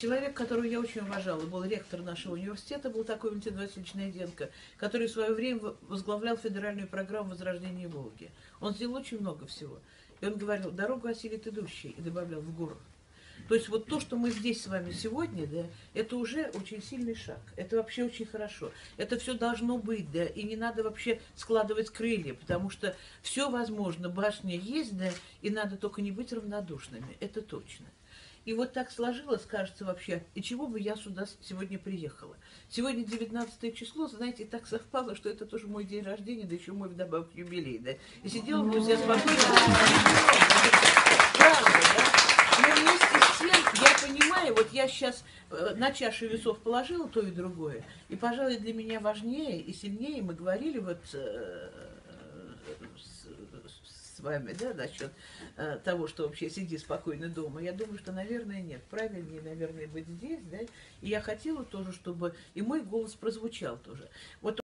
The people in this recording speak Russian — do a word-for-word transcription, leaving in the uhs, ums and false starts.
Человек, которого я очень уважала, был ректор нашего университета, был такой Валентин Васильевич Найденко, который в свое время возглавлял федеральную программу возрождения Волги. Он сделал очень много всего. И он говорил: дорогу осилит идущий, и добавлял: в гору. То есть вот то, что мы здесь с вами сегодня, да, это уже очень сильный шаг. Это вообще очень хорошо. Это все должно быть, да, и не надо вообще складывать крылья, потому что все возможно, башня есть, да, и надо только не быть равнодушными. Это точно. И вот так сложилось, кажется, вообще, и чего бы я сюда сегодня приехала. Сегодня девятнадцатое число, знаете, так совпало, что это тоже мой день рождения, да еще мой вдобавок юбилей, да. И сидела бы у себя спокойно. Правда, да? Но вместе с тем, я понимаю, вот я сейчас на чашу весов положила то и другое, и, пожалуй, для меня важнее и сильнее, мы говорили вот с вами, да, насчет э, того, что вообще сиди спокойно дома. Я думаю, что, наверное, нет. Правильнее, наверное, быть здесь, да. И я хотела тоже, чтобы и мой голос прозвучал тоже. Вот